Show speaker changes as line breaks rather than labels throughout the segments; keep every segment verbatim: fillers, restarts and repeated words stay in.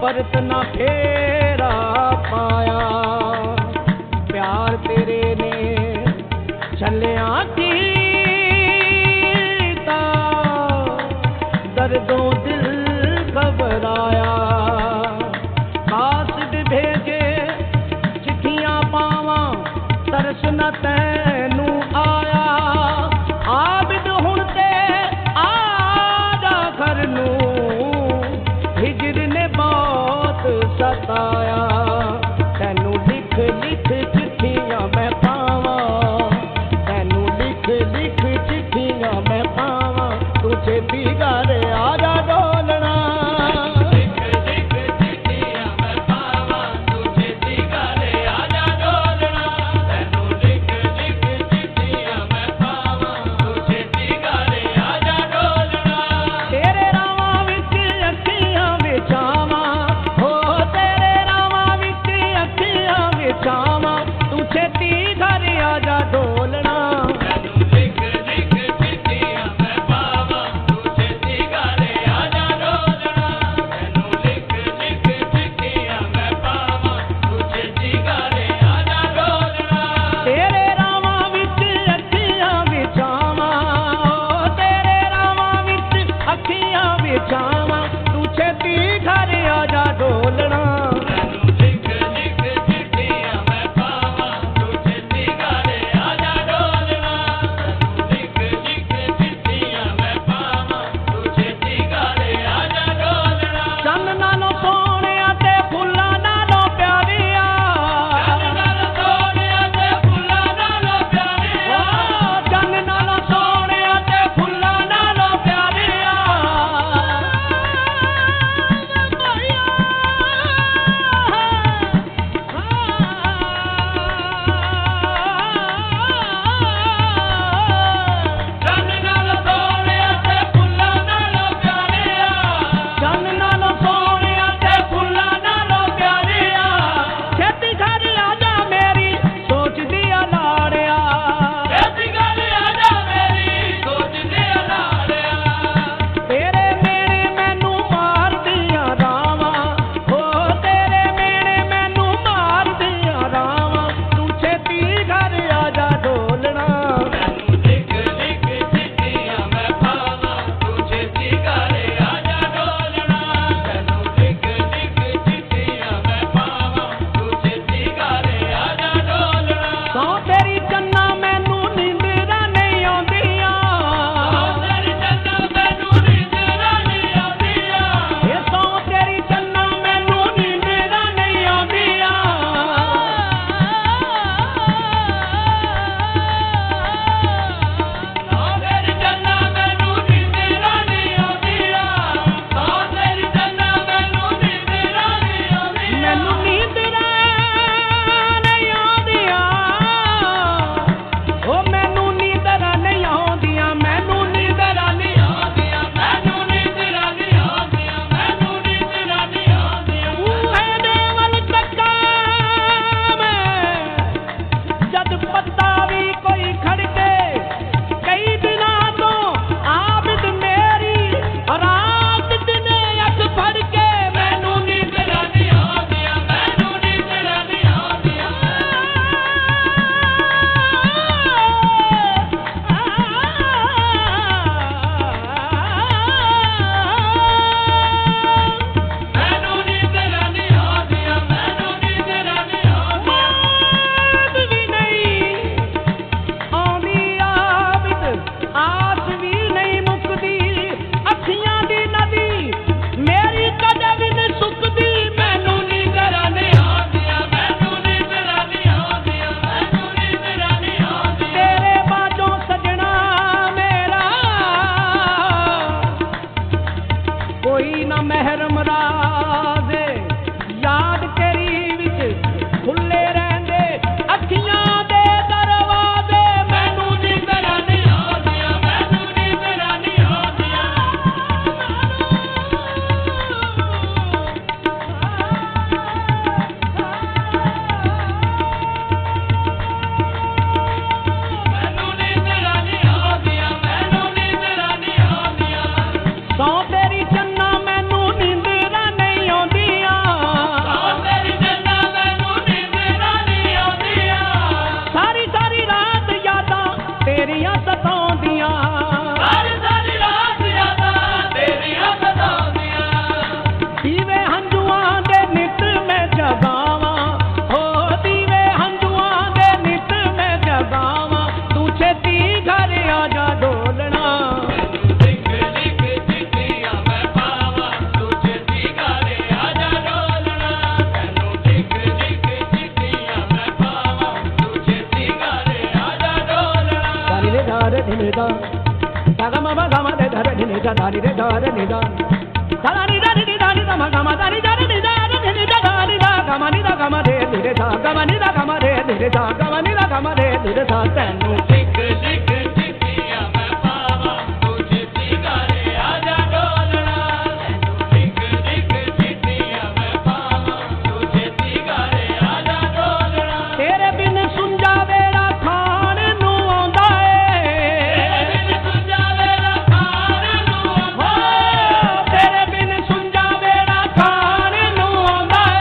परत ना फेरा पाया। प्यार तेरे ने छलिया कीता, दर्दों दिल घबराया। कासिद भेजे चिट्ठियां पावां, तरस न तैनू आया। आबिद हुण ते आजा घर नू, हिजर ने बहुत सताया। तैनू लिख लिख चिट्ठियां मैं पावां, तैनू लिख लिख चिट्ठियां मैं पावां। तू छेती घर आजा डोलना, लिख लिख चिट्ठियां मैं पावां। तू छेती घर आजा डोलना, तैनू लिख लिख चिट्ठियां मैं पावां। तू छेती घर आजा डोलना। तेरे रावां विच अखियां विछावां, हो तेरे रावां विच अखियां विछावां। तू छेती घर आजा डोलना, तैनू लिख लिख चिट्ठियां मैं पावां। तू छेती घर आजा डोलना, तैनू लिख लिख चिट्ठियां मैं पावां। तू छेती घर आजा डोलना। तेरे रावां विच अखियां विछावां, हो तेरे रावां विच अखियां विछावां। तू छेती घर आजा डोलना, तैनू लिख लिख चिट्ठियां मैं पावां। तू छेती घर आजा डोलना, तैनू लिख लिख चिट्ठियां मैं पावां। तू छेती घर आजा डोलना। चंन नालों सोहणिया ते फुल्लां नालों प्यारिया, चंन नालों सोहणिया ते फुल्लां नालों प्यारिया। चंन नालों सोहणिया ते फुल्लां नालों प्यारिया। चंन नालों सोहणिया ते फुल्लां नालों प्यारिया। चंन नालों सोहणिया ते फुल्लां नालों प्यारिया। छेती घर आजा मेरी सोचदी आ लाड़िया, छेती घर आजा मेरी सोचदी आ लाड़िया। तेरे मेणे मैनू मारदियां रावां, हो तेरे मेणे मैनू मारदियां रावां। तू छेती घर आजा डोलना, तैनू लिख लिख चिट्ठियां मैं पावां। तू छेती घर आजा डोलना, तैनू लिख लिख चिट्ठियां मैं पावां। तू छेती घर आजा डोलना। सौ तेरी चन्ना मैनू नींदरां नहीं आउंदियां, सौ तेरी चन्ना मैनू नींदरां नहीं आउंदियां। ए सौ तेरी चन्ना मैनू नींदरां नहीं आउंदियां। सौ तेरी चन्ना मैनू नींदरां नहीं आउंदियां। सौ तेरी चन्ना मैनू नींदरां नहीं आउंदियां। मैनू नींदरां नहीं आउंदियां, ओ मैनू नींदरां नहीं आउंदियां। मैनू नींदरां नहीं आउंदियां, मैनू नींदरां नहीं आउंदियां। मैनू नींदरां नहीं आउंदियां। ऊहे दे वल तक्कां मैं, जद पत्ता भी कोई खड़के। कई दिनां तो आबिद मेरी रात दिने अख फड़ के। मैनू नींदरां नहीं आउंदियां, मैनू नींदरां नहीं आउंदियां। मैनू नींदरां नहीं आउंदियां, मैनू नींदरां नहीं आउंदियां। नींद भी नहीं आउंदी आबिद, आस भी नहीं मुकदी। अखियां दी नदी मेरी कदे भी नहीं सुकदी। मैनू नींदरां नहीं आउंदियां, मैनू नींदरां नहीं आउंदियां। मैनू नींदरां नहीं आउंदियां। तेरे बाजों सजना मेरा कोई ना महरम राज़े। याद तेरी विच खुले रहंदे अखियां दे दरवाजे। मैनू नींदरां नहीं आउंदियां, मैनू नींदरां नहीं आउंदियां। मैनू नींदरां नहीं आउंदियां, मैनू नींदरां नहीं आउंदियां। सौ तेरी चन्ना मैनू नींदरां नहीं आउंदियां। सा दा नी रे दा रे नी दा सा दा नी दा नी दा नी दा मा गा मा दा नी दा रे नी दा रे नी दा दा नी दा गा मा नी दा गा मा रे नी रे दा गा मा नी दा गा मा रे नी रे दा गा मा नी दा गा मा रे नी रे दा तैनू लिख लिख चिट्ठियां मैं पावा तू छेती घरे आजा डोलना लिख लिख चिट्ठियां मैं पावा तू छेती घरे आजा डोलना तेरे बिन सुंजा वेड़ा खान नू आंदा ए तेरे बिन सुंजा वेड़ा खान नू आंदा ए तेरे बिन सुंजा वेड़ा खान नू आंदा ए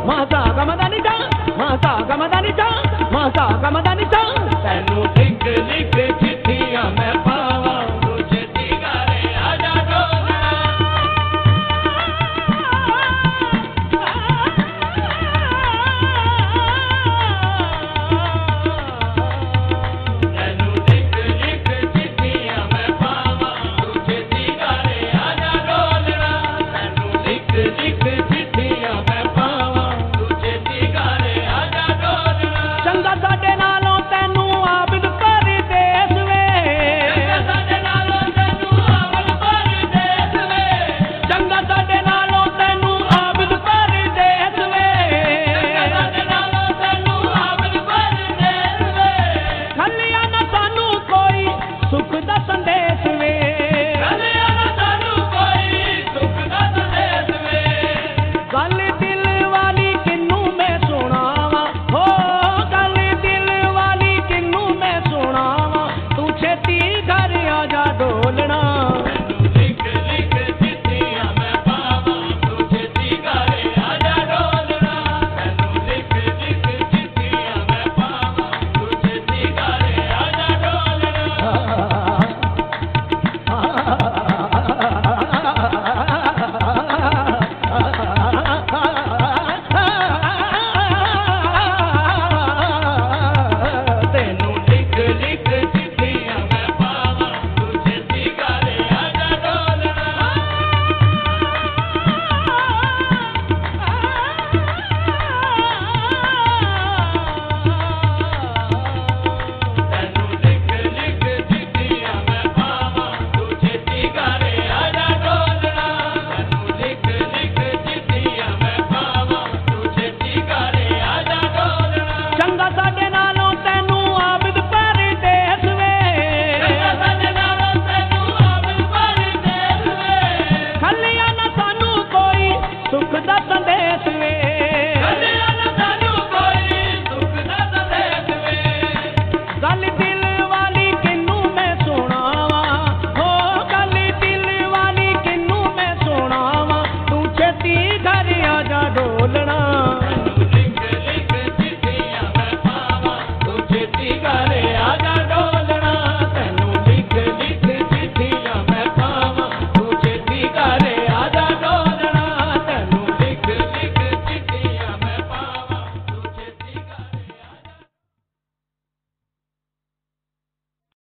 मा सा गा मा दा नि सा मा सा गा मा दा नि सा मा सा गा मा दा नि सा